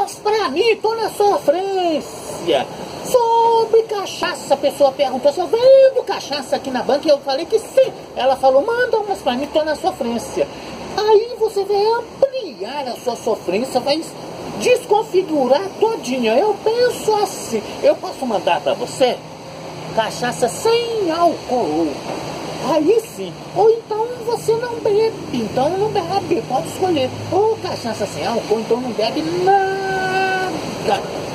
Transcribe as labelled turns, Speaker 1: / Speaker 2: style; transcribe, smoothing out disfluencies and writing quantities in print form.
Speaker 1: Mostra pra mim, tô na sofrência. Sobre cachaça, a pessoa perguntou se eu vendo cachaça aqui na banca e eu falei que sim. Ela falou, manda umas pra mim, tô na sofrência. Aí você vai ampliar a sua sofrência, vai desconfigurar todinha. Eu penso assim, eu posso mandar pra você cachaça sem álcool. Aí sim, ou então você não bebe, então não bebe, pode escolher. Ou cachaça sem álcool, então não bebe nada.